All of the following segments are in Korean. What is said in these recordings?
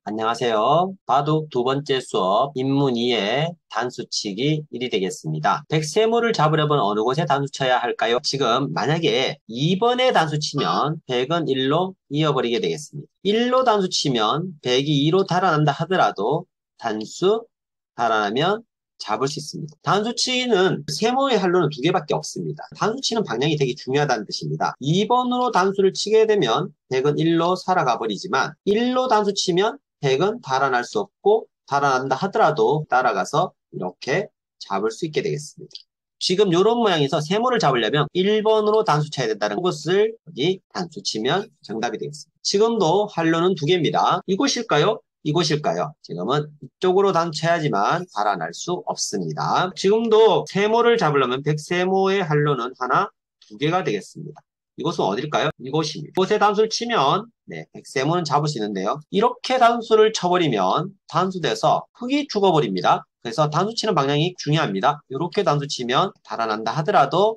안녕하세요. 바둑 두 번째 수업 인문 2의 단수치기 1이 되겠습니다. 백세모를 잡으려면 어느 곳에 단수 쳐야 할까요? 지금 만약에 2번에 단수 치면 100은 1로 이어버리게 되겠습니다. 1로 단수 치면 100이 2로 달아난다 하더라도 단수 달아나면 잡을 수 있습니다. 단수치기는 세모의 활로는 두 개밖에 없습니다. 단수치는 방향이 되게 중요하다는 뜻입니다. 2번으로 단수를 치게 되면 100은 1로 살아가 버리지만 1로 단수 치면 100은 달아날 수 없고 달아난다 하더라도 따라가서 이렇게 잡을 수 있게 되겠습니다. 지금 이런 모양에서 세모를 잡으려면 1번으로 단수 쳐야 된다는 것을 여기 단수 치면 정답이 되겠습니다. 지금도 활로는 두 개입니다. 이곳일까요? 이곳일까요? 지금은 이쪽으로 단수 쳐야지만 달아날 수 없습니다. 지금도 세모를 잡으려면 백세모의 활로는 하나, 두 개가 되겠습니다. 이곳은 어딜까요? 이곳입니다. 이곳에 단수를 치면 백세모는 잡을 수 있는데요. 이렇게 단수를 쳐버리면 단수돼서 흙이 죽어버립니다. 그래서 단수 치는 방향이 중요합니다. 이렇게 단수 치면 달아난다 하더라도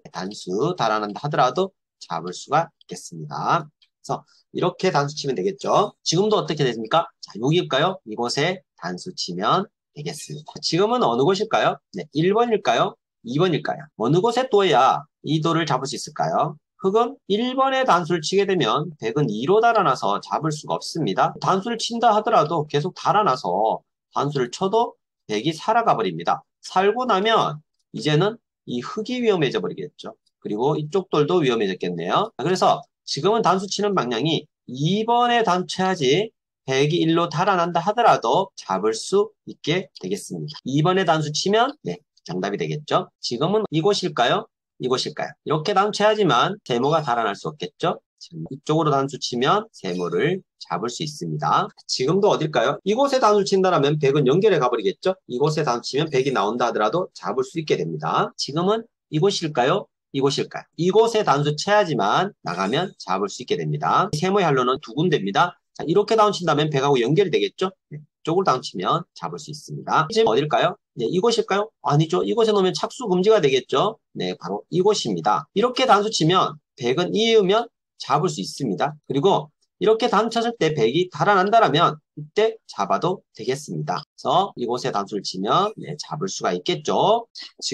달아난다 하더라도 잡을 수가 있겠습니다. 그래서 이렇게 단수 치면 되겠죠. 지금도 어떻게 됐습니까? 자, 여기일까요? 이곳에 단수 치면 되겠습니다. 지금은 어느 곳일까요? 1번일까요? 2번일까요? 어느 곳에 둬야 이 돌을 잡을 수 있을까요? 흙은 1번에 단수를 치게 되면 100은 2로 달아나서 잡을 수가 없습니다. 단수를 친다 하더라도 계속 달아나서 단수를 쳐도 100이 살아가 버립니다. 살고 나면 이제는 이 흙이 위험해져 버리겠죠. 그리고 이쪽 돌도 위험해졌겠네요. 그래서 지금은 단수 치는 방향이 2번에 단수 쳐야지 100이 1로 달아난다 하더라도 잡을 수 있게 되겠습니다. 2번에 단수 치면 정답이 되겠죠. 지금은 이곳일까요? 이곳일까요? 이렇게 단수 쳐야지만 세모가 달아날 수 없겠죠. 이쪽으로 단수 치면 세모를 잡을 수 있습니다. 지금도 어딜까요? 이곳에 단수 친다면 100은 연결해 가버리겠죠? 이곳에 단수 치면 100이 나온다 하더라도 잡을 수 있게 됩니다. 지금은 이곳일까요? 이곳일까요? 이곳에 단수 쳐야지만 나가면 잡을 수 있게 됩니다. 세모의 활로는 두 군데입니다. 자, 이렇게 단수 친다면 100하고 연결이 되겠죠? 이쪽으로 단수 치면 잡을 수 있습니다. 지금 어딜까요? 이곳일까요? 아니죠. 이곳에 놓으면 착수 금지가 되겠죠? 바로 이곳입니다. 이렇게 단수 치면 100은 이으면 잡을 수 있습니다. 그리고 이렇게 단수 쳤을 때 100이 달아난다면 이때 잡아도 되겠습니다. 그래서 이곳에 단수를 치면 잡을 수가 있겠죠.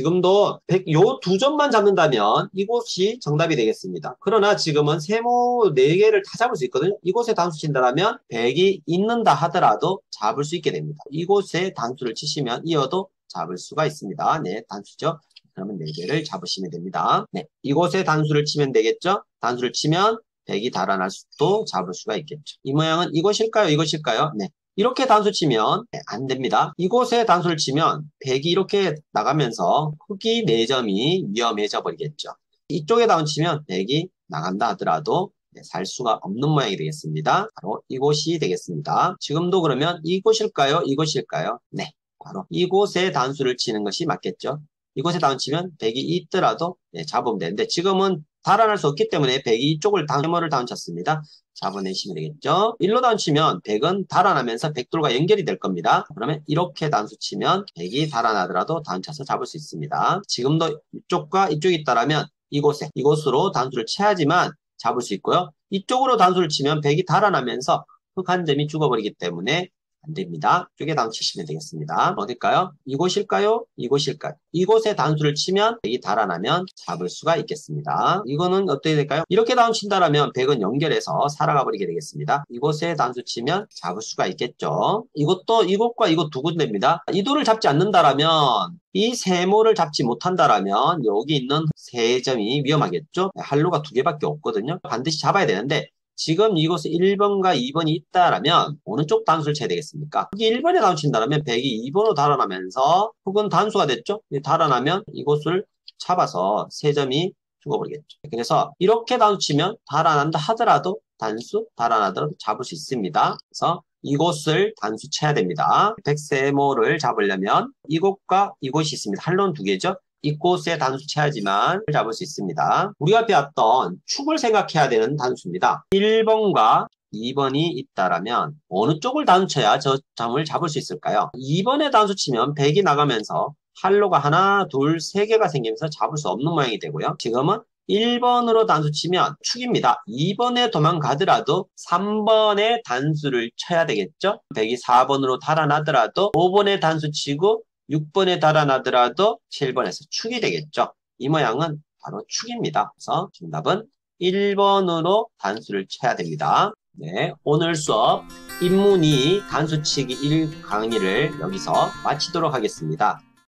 지금도 100, 요 두 점만 잡는다면 이곳이 정답이 되겠습니다. 그러나 지금은 세모 4개를 다 잡을 수 있거든요. 이곳에 단수 친다면 100이 있는다 하더라도 잡을 수 있게 됩니다. 이곳에 단수를 치시면 이어도 잡을 수가 있습니다. 단수죠. 그러면 4개를 잡으시면 됩니다. 이곳에 단수를 치면 되겠죠? 단수를 치면 100이 달아날 수도 잡을 수가 있겠죠. 이 모양은 이것일까요? 이것일까요? 이렇게 단수 치면 안 됩니다. 이곳에 단수를 치면 100이 이렇게 나가면서 흙이 4점이 위험해져 버리겠죠. 이쪽에 단수 치면 100이 나간다 하더라도 살 수가 없는 모양이 되겠습니다. 바로 이곳이 되겠습니다. 지금도 그러면 이곳일까요? 이곳일까요? 바로 이곳에 단수를 치는 것이 맞겠죠. 이곳에 단수 치면 100이 있더라도 잡으면 되는데 지금은 달아날 수 없기 때문에 100이 이쪽을 세모를 다운 쳤습니다. 잡아내시면 되겠죠. 1로 다운 치면 100은 달아나면서 백돌과 연결이 될 겁니다. 그러면 이렇게 단수 치면 100이 달아나더라도 다운 쳐서 잡을 수 있습니다. 지금도 이쪽과 이쪽이 있다라면 이곳으로 단수를 쳐야지만 잡을 수 있고요. 이쪽으로 단수를 치면 100이 달아나면서 흙 한 점이 죽어버리기 때문에 안 됩니다. 이쪽에 단수 치시면 되겠습니다. 어딜까요? 이곳일까요? 이곳일까요? 이곳에 단수를 치면 100이 달아나면 잡을 수가 있겠습니다. 이거는 어떻게 될까요? 이렇게 단수 친다라면 100은 연결해서 살아가 버리게 되겠습니다. 이곳에 단수 치면 잡을 수가 있겠죠. 이것도 이곳과 이곳 두 군데입니다. 이 돌을 잡지 않는다라면 이 세모를 잡지 못한다라면 여기 있는 세 점이 위험하겠죠. 활로가 두 개밖에 없거든요. 반드시 잡아야 되는데 지금 이곳에 1번과 2번이 있다라면 어느 쪽 단수를 쳐야 되겠습니까? 여기 1번에 단수 친다면 100이 2번으로 달아나면서 혹은 단수가 됐죠? 달아나면 이곳을 잡아서 세 점이 죽어버리겠죠. 그래서 이렇게 단수 치면 달아난다 하더라도 달아나더라도 잡을 수 있습니다. 그래서 이곳을 단수 쳐야 됩니다. 백세모를 잡으려면 이곳과 이곳이 있습니다. 활로는 두 개죠. 이곳에 단수 쳐야지만 잡을 수 있습니다. 우리가 배웠던 축을 생각해야 되는 단수입니다. 1번과 2번이 있다라면 어느 쪽을 단수 쳐야 저 점을 잡을 수 있을까요? 2번에 단수 치면 100이 나가면서 활로가 하나, 둘, 세 개가 생기면서 잡을 수 없는 모양이 되고요. 지금은 1번으로 단수 치면 축입니다. 2번에 도망가더라도 3번에 단수를 쳐야 되겠죠? 백이 4번으로 달아나더라도 5번에 단수 치고 6번에 달아나더라도 7번에서 축이 되겠죠? 이 모양은 바로 축입니다. 그래서 정답은 1번으로 단수를 쳐야 됩니다. 네, 오늘 수업 인문이 단수치기 1 강의를 여기서 마치도록 하겠습니다.